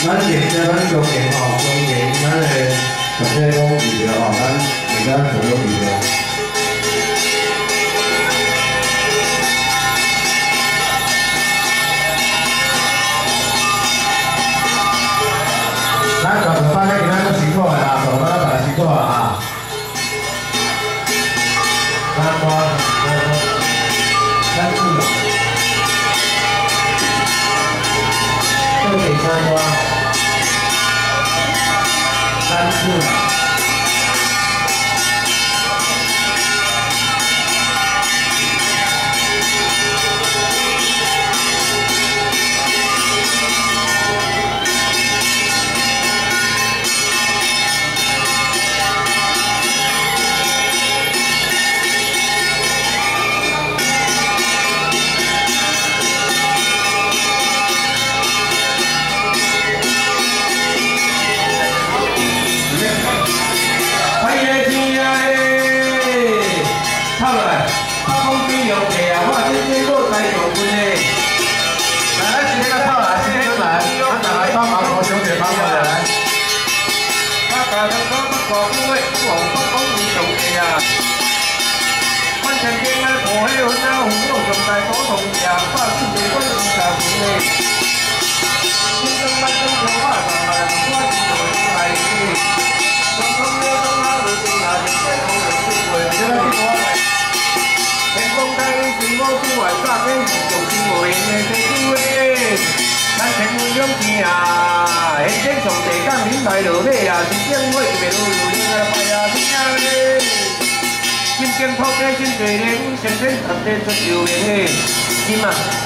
咱现在咱中间吼，中间咱的上车讲预料吼，咱现在做了预料。咱大部分咧，今仔都辛苦的啦，大部分咱辛苦啦哈。三瓜，三四，这里三瓜，三四。 来落尾啊，真正我袂落落来啊，拜啊天啊嘞！心经土地真多灵，先天十地出寿命的，今啊。